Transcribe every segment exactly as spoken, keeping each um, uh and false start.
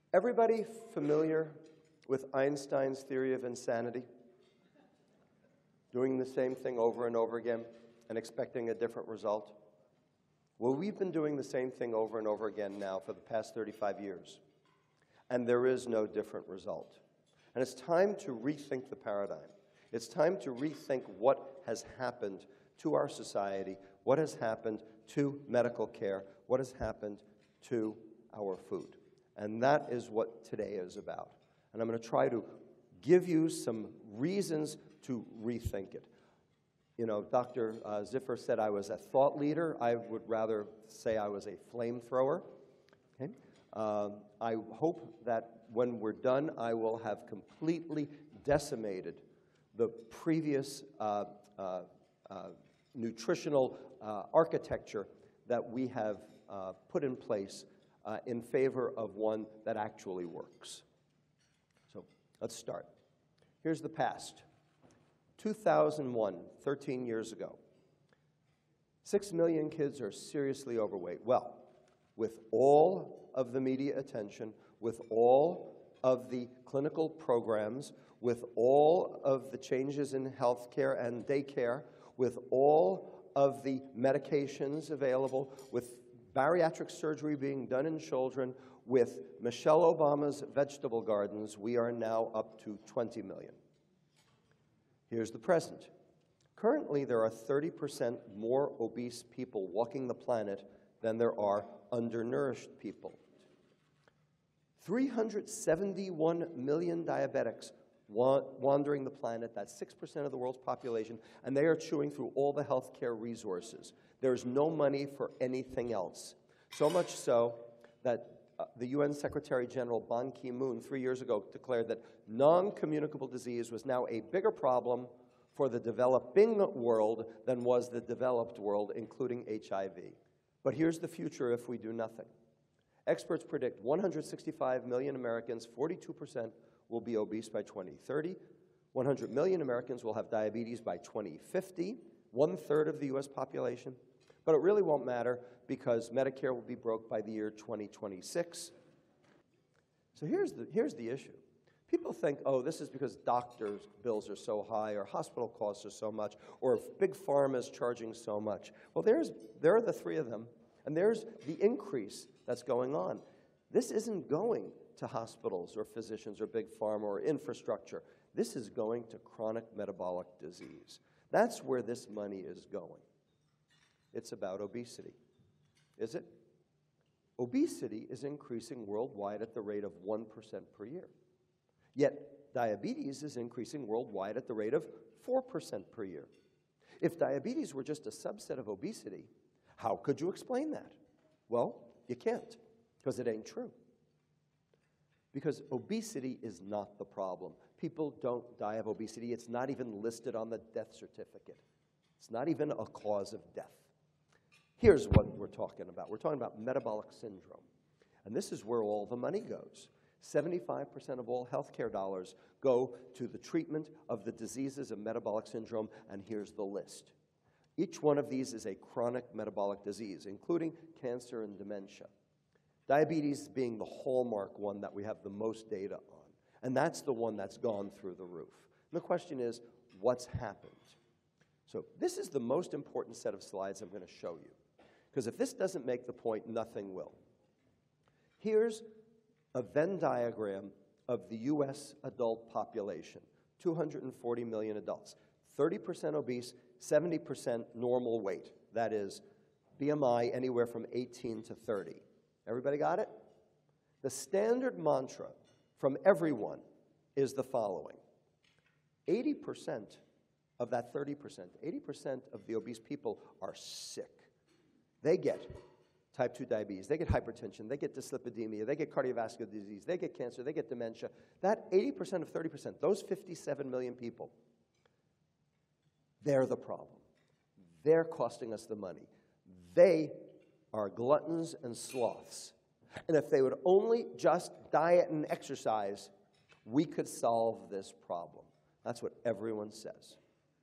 Everybody familiar with Einstein's theory of insanity? Doing the same thing over and over again and expecting a different result? Well, we've been doing the same thing over and over again now for the past thirty-five years, and there is no different result. And it's time to rethink the paradigm. It's time to rethink what has happened to our society, what has happened to medical care, what has happened to our food. And that is what today is about. And I'm going to try to give you some reasons to rethink it. You know, Doctor Uh, Zephyr said I was a thought leader. I would rather say I was a flamethrower. Okay? Uh, I hope that when we're done, I will have completely decimated the previous uh, uh, uh, nutritional uh, architecture that we have uh, put in place uh, in favor of one that actually works. So let's start. Here's the past. two thousand one, thirteen years ago, six million kids are seriously overweight. Well, with all of the media attention, with all of the clinical programs, with all of the changes in healthcare and daycare, with all of the medications available, with bariatric surgery being done in children, with Michelle Obama's vegetable gardens, we are now up to twenty million. Here's the present. Currently, there are thirty percent more obese people walking the planet than there are undernourished people. three hundred seventy-one million diabetics wa wandering the planet. That's six percent of the world's population, and they are chewing through all the healthcare resources. There's no money for anything else. So much so that uh, the U N Secretary General Ban Ki-moon three years ago declared that non-communicable disease was now a bigger problem for the developing world than was the developed world, including H I V. But here's the future if we do nothing. Experts predict one hundred sixty-five million Americans, forty-two percent, will be obese by twenty thirty. one hundred million Americans will have diabetes by twenty fifty, one-third of the U S population. But it really won't matter because Medicare will be broke by the year twenty twenty-six. So here's the, here's the issue. People think, oh, this is because doctors' bills are so high or hospital costs are so much or if big pharma is charging so much. Well, there's, there are the three of them, and there's the increase that's going on. This isn't going to hospitals or physicians or big pharma or infrastructure. This is going to chronic metabolic disease. That's where this money is going. It's about obesity. Is it? Obesity is increasing worldwide at the rate of one percent per year. Yet diabetes is increasing worldwide at the rate of four percent per year. If diabetes were just a subset of obesity, how could you explain that? Well, you can't, because it ain't true. Because obesity is not the problem. People don't die of obesity. It's not even listed on the death certificate. It's not even a cause of death. Here's what we're talking about. We're talking about metabolic syndrome. And this is where all the money goes. seventy-five percent of all healthcare dollars go to the treatment of the diseases of metabolic syndrome, and here's the list. Each one of these is a chronic metabolic disease, including cancer and dementia. Diabetes being the hallmark one that we have the most data on. And that's the one that's gone through the roof. And the question is, what's happened? So this is the most important set of slides I'm going to show you. Because if this doesn't make the point, nothing will. Here's a Venn diagram of the U S adult population, two hundred forty million adults, thirty percent obese, seventy percent normal weight. That is B M I anywhere from eighteen to thirty. Everybody got it? The standard mantra from everyone is the following. eighty percent of that thirty percent, eighty percent of the obese people are sick. They get type two diabetes, they get hypertension, they get dyslipidemia, they get cardiovascular disease, they get cancer, they get dementia. That eighty percent of thirty percent, those fifty-seven million people, they're the problem. They're costing us the money. They are gluttons and sloths. And if they would only just diet and exercise, we could solve this problem. That's what everyone says.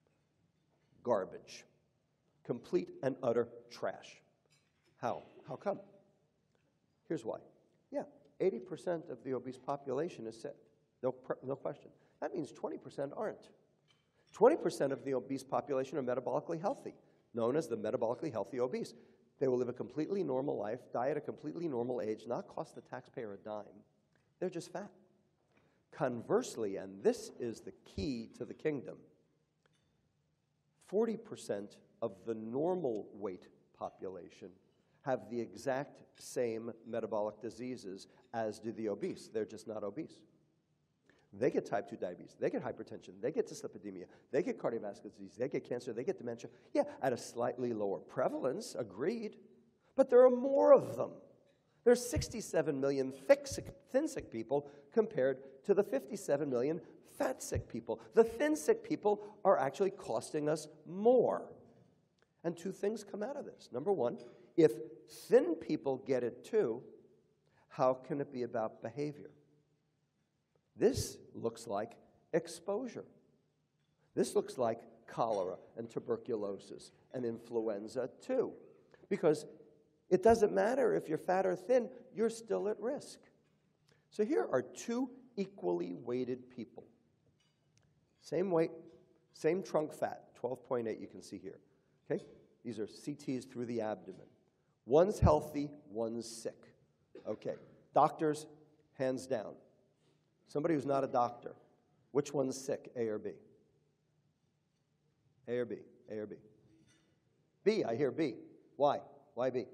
Garbage. Complete and utter trash. How? How come? Here's why. Yeah, eighty percent of the obese population is sick. No, no question. That means twenty percent aren't. twenty percent of the obese population are metabolically healthy, known as the metabolically healthy obese. They will live a completely normal life, die at a completely normal age, not cost the taxpayer a dime. They're just fat. Conversely, and this is the key to the kingdom, forty percent of the normal weight population have the exact same metabolic diseases as do the obese. They're just not obese. They get type two diabetes, they get hypertension, they get dyslipidemia, they get cardiovascular disease, they get cancer, they get dementia. Yeah, at a slightly lower prevalence, agreed, but there are more of them. There's sixty-seven million thick sick, thin sick people compared to the fifty-seven million fat sick people. The thin sick people are actually costing us more. And two things come out of this. Number one, if thin people get it too, how can it be about behavior? This looks like exposure. This looks like cholera and tuberculosis and influenza too. Because it doesn't matter if you're fat or thin, you're still at risk. So here are two equally weighted people. Same weight, same trunk fat, twelve point eight you can see here. Okay? These are C Ts through the abdomen. One's healthy, one's sick. Okay, doctors, hands down. Somebody who's not a doctor, which one's sick, A or B? A or B? A or B? B, I hear B. Why? Why B?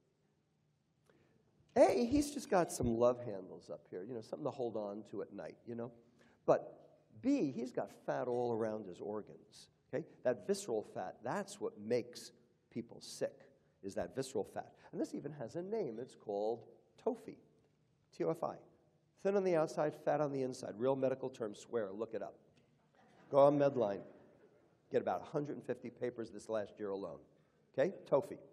A, he's just got some love handles up here, you know, something to hold on to at night, you know. But B, he's got fat all around his organs, okay? That visceral fat, that's what makes people sick, is that visceral fat. And this even has a name. It's called T O F I, T O F I. Thin on the outside, fat on the inside. Real medical term, swear, look it up. Go on Medline. Get about one hundred fifty papers this last year alone. Okay, T O F I.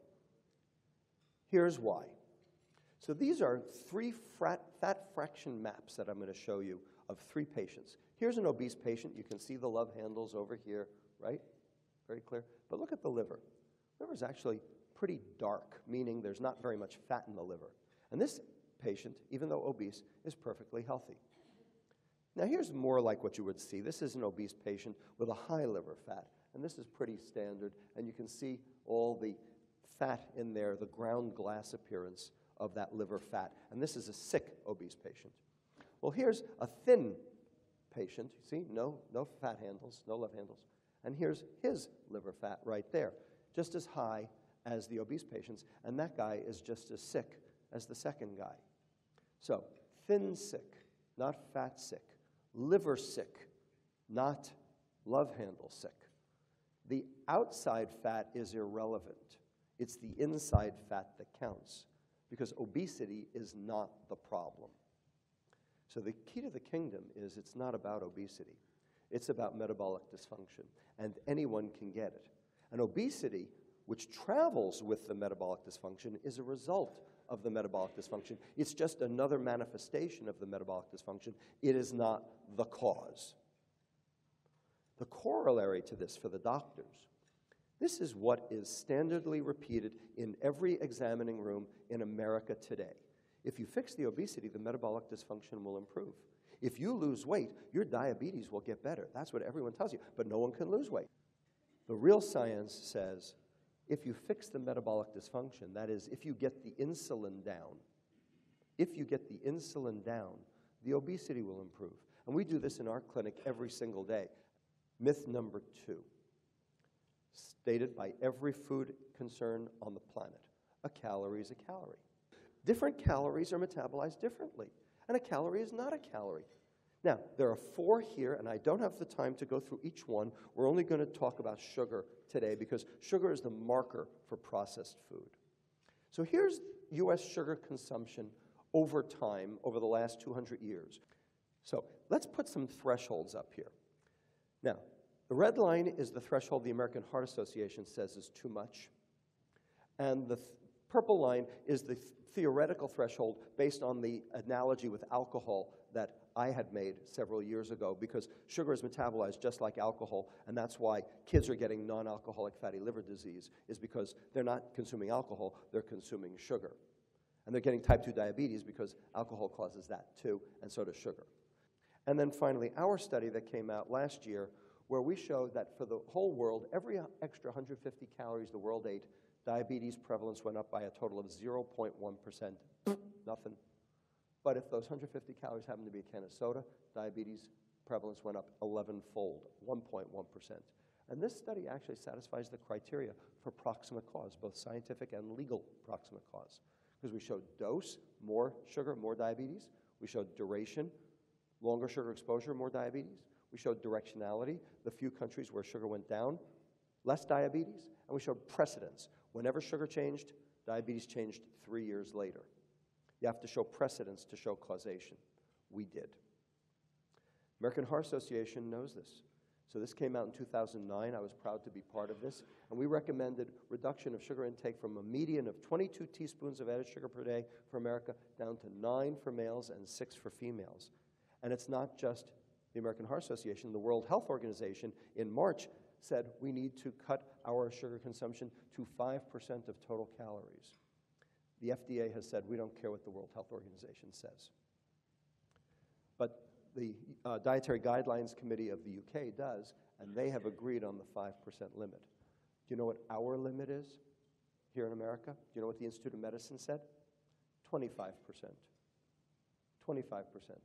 Here's why. So these are three fat, fat fraction maps that I'm going to show you of three patients. Here's an obese patient. You can see the love handles over here, right? Very clear. But look at the liver. The liver is actually pretty dark, meaning there's not very much fat in the liver. And this patient, even though obese, is perfectly healthy. Now here's more like what you would see. This is an obese patient with a high liver fat, and this is pretty standard, and you can see all the fat in there, the ground glass appearance of that liver fat, and this is a sick obese patient. Well, here's a thin patient. See, no, no fat handles, no love handles, and here's his liver fat right there, just as high as the obese patients, and that guy is just as sick as the second guy. So, thin sick, not fat sick. Liver sick, not love handle sick. The outside fat is irrelevant. It's the inside fat that counts, because obesity is not the problem. So the key to the kingdom is it's not about obesity. It's about metabolic dysfunction, and anyone can get it. And obesity, which travels with the metabolic dysfunction, is a result of the metabolic dysfunction. It's just another manifestation of the metabolic dysfunction. It is not the cause. The corollary to this for the doctors, this is what is standardly repeated in every examining room in America today. If you fix the obesity, the metabolic dysfunction will improve. If you lose weight, your diabetes will get better. That's what everyone tells you, but no one can lose weight. The real science says if you fix the metabolic dysfunction, that is, if you get the insulin down, if you get the insulin down, the obesity will improve. And we do this in our clinic every single day. Myth number two, stated by every food concern on the planet, a calorie is a calorie. Different calories are metabolized differently, and a calorie is not a calorie. Now, there are four here, and I don't have the time to go through each one. We're only going to talk about sugar today because sugar is the marker for processed food. So here's U S sugar consumption over time, over the last two hundred years. So let's put some thresholds up here. Now, the red line is the threshold the American Heart Association says is too much, and the th purple line is the th theoretical threshold based on the analogy with alcohol that I had made several years ago, because sugar is metabolized just like alcohol, and that's why kids are getting non-alcoholic fatty liver disease, is because they're not consuming alcohol, they're consuming sugar. And they're getting type two diabetes because alcohol causes that too, and so does sugar. And then finally, our study that came out last year, where we showed that for the whole world, every extra one hundred fifty calories the world ate, diabetes prevalence went up by a total of zero point one percent. Nothing. But if those one hundred fifty calories happen to be a can of soda, diabetes prevalence went up eleven-fold, one point one percent. And this study actually satisfies the criteria for proximate cause, both scientific and legal proximate cause. Because we showed dose, more sugar, more diabetes. We showed duration, longer sugar exposure, more diabetes. We showed directionality, the few countries where sugar went down, less diabetes. And we showed precedence. Whenever sugar changed, diabetes changed three years later. You have to show precedence to show causation. We did. American Heart Association knows this. So this came out in two thousand nine. I was proud to be part of this. And we recommended reduction of sugar intake from a median of twenty-two teaspoons of added sugar per day for America down to nine for males and six for females. And it's not just the American Heart Association. The World Health Organization in March said we need to cut our sugar consumption to five percent of total calories. The F D A has said we don't care what the World Health Organization says. But the uh, Dietary Guidelines Committee of the U K does, and they have agreed on the five percent limit. Do you know what our limit is here in America? Do you know what the Institute of Medicine said? twenty-five percent. twenty-five percent.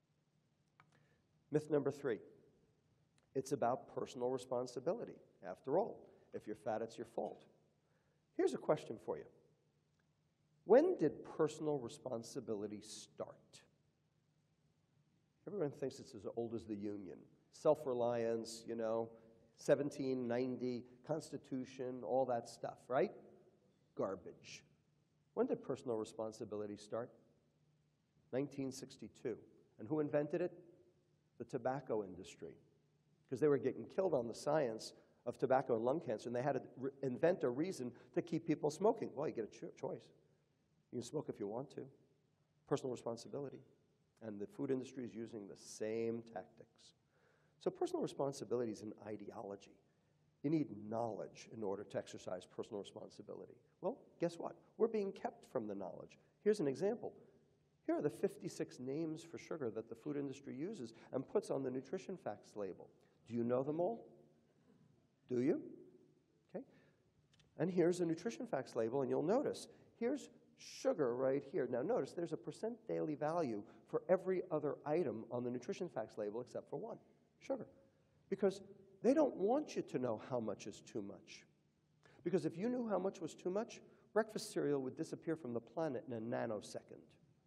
Myth number three, it's about personal responsibility. After all, if you're fat, it's your fault. Here's a question for you. When did personal responsibility start? Everyone thinks it's as old as the Union. Self-reliance, you know, seventeen ninety, Constitution, all that stuff, right? Garbage. When did personal responsibility start? nineteen sixty-two. And who invented it? The tobacco industry. Because they were getting killed on the science of tobacco and lung cancer, and they had to re- invent a reason to keep people smoking. Well, you get a cho- choice. You can smoke if you want to. Personal responsibility. And the food industry is using the same tactics. So personal responsibility is an ideology. You need knowledge in order to exercise personal responsibility. Well, guess what? We're being kept from the knowledge. Here's an example. Here are the fifty-six names for sugar that the food industry uses and puts on the nutrition facts label. Do you know them all? Do you? Okay. And here's a nutrition facts label, and you'll notice, here's sugar right here. Now notice there's a percent daily value for every other item on the nutrition facts label except for one, sugar. Because they don't want you to know how much is too much. Because if you knew how much was too much, breakfast cereal would disappear from the planet in a nanosecond.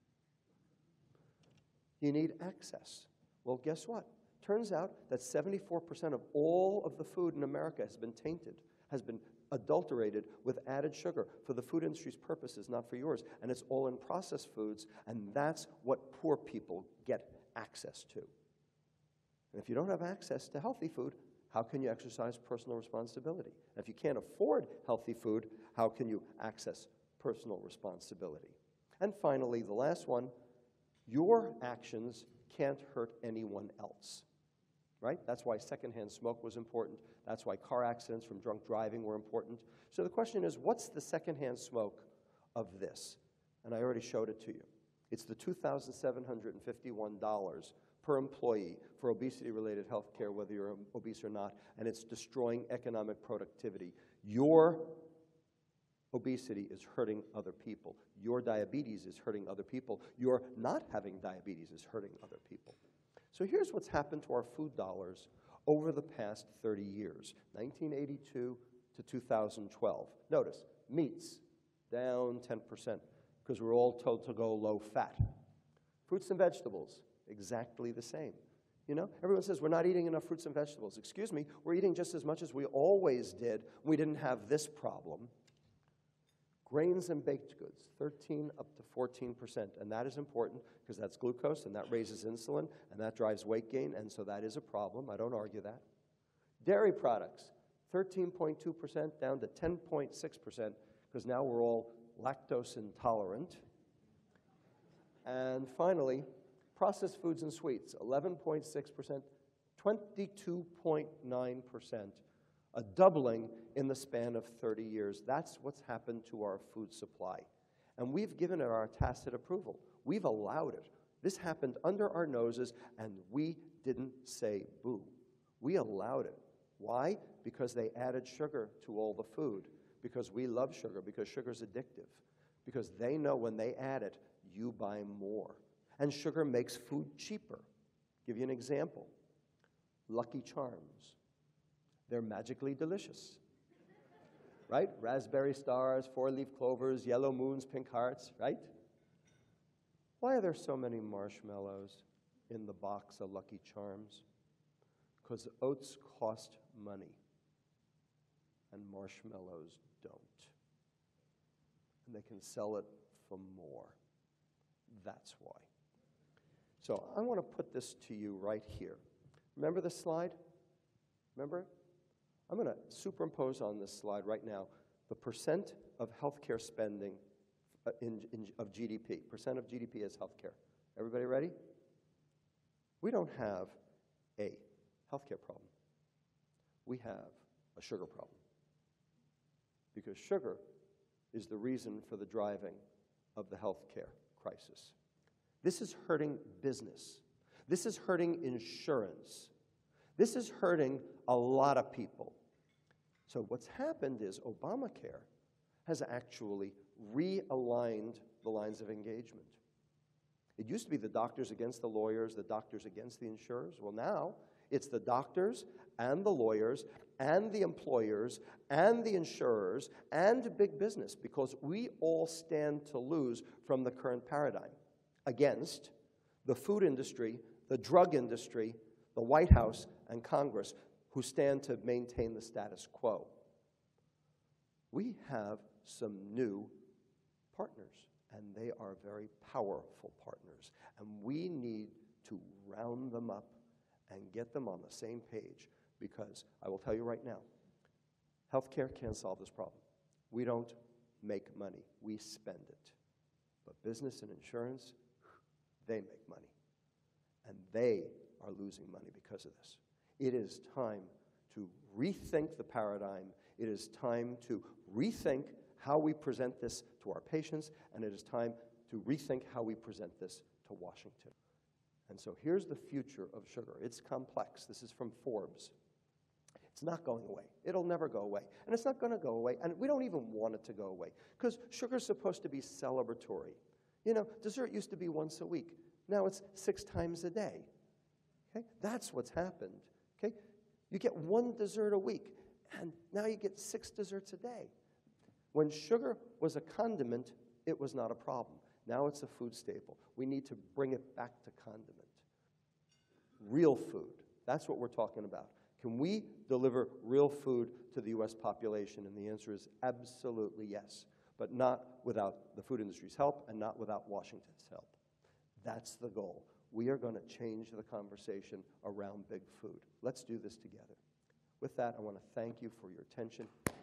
You need access. Well, guess what? Turns out that seventy-four percent of all of the food in America has been tainted, has been adulterated with added sugar for the food industry's purposes, not for yours. And it's all in processed foods, and that's what poor people get access to. And if you don't have access to healthy food, how can you exercise personal responsibility? And if you can't afford healthy food, how can you access personal responsibility? And finally, the last one, your actions can't hurt anyone else. Right? That's why secondhand smoke was important. That's why car accidents from drunk driving were important. So the question is, what's the secondhand smoke of this? And I already showed it to you. It's the two thousand seven hundred fifty-one dollars per employee for obesity-related health care, whether you're obese or not, and it's destroying economic productivity. Your obesity is hurting other people. Your diabetes is hurting other people. Your not having diabetes is hurting other people. So here's what's happened to our food dollars over the past thirty years, nineteen eighty-two to two thousand twelve. Notice, meats, down ten percent, because we're all told to go low fat. Fruits and vegetables, exactly the same. You know, everyone says we're not eating enough fruits and vegetables. Excuse me, we're eating just as much as we always did. We didn't have this problem. Grains and baked goods, thirteen up to fourteen percent, and that is important because that's glucose, and that raises insulin, and that drives weight gain, and so that is a problem. I don't argue that. Dairy products, thirteen point two percent down to ten point six percent because now we're all lactose intolerant. And finally, processed foods and sweets, eleven point six percent, twenty-two point nine percent. A doubling in the span of thirty years. That's what's happened to our food supply. And we've given it our tacit approval. We've allowed it. This happened under our noses, and we didn't say boo. We allowed it. Why? Because they added sugar to all the food. Because we love sugar, because sugar's addictive. Because they know when they add it, you buy more. And sugar makes food cheaper. Give you an example. Lucky Charms. They're magically delicious. Right? Raspberry stars, four-leaf clovers, yellow moons, pink hearts, right? Why are there so many marshmallows in the box of Lucky Charms? Because oats cost money, and marshmallows don't. And they can sell it for more. That's why. So I want to put this to you right here. Remember this slide? Remember it? I'm going to superimpose on this slide right now the percent of healthcare spending uh, in, in, of G D P. Percent of G D P is healthcare. Everybody ready? We don't have a healthcare problem. We have a sugar problem. Because sugar is the reason for the driving of the healthcare crisis. This is hurting business. This is hurting insurance. This is hurting a lot of people. So what's happened is Obamacare has actually realigned the lines of engagement. It used to be the doctors against the lawyers, the doctors against the insurers. Well, now it's the doctors and the lawyers and the employers and the insurers and big business, because we all stand to lose from the current paradigm against the food industry, the drug industry, the White House, and Congress, who stand to maintain the status quo. We have some new partners, and they are very powerful partners, and we need to round them up and get them on the same page, because I will tell you right now, healthcare can't solve this problem. We don't make money, we spend it. But business and insurance, they make money, and they are losing money because of this. It is time to rethink the paradigm. It is time to rethink how we present this to our patients, and it is time to rethink how we present this to Washington. And so here's the future of sugar. It's complex. This is from Forbes. It's not going away. It'll never go away. And it's not going to go away, and we don't even want it to go away, because sugar's supposed to be celebratory. You know, dessert used to be once a week. Now it's six times a day. Okay? That's what's happened. Okay? You get one dessert a week, and now you get six desserts a day. When sugar was a condiment, it was not a problem. Now it's a food staple. We need to bring it back to condiment. Real food, that's what we're talking about. Can we deliver real food to the U S population? And the answer is absolutely yes, but not without the food industry's help and not without Washington's help. That's the goal. We are going to change the conversation around big food. Let's do this together. With that, I want to thank you for your attention.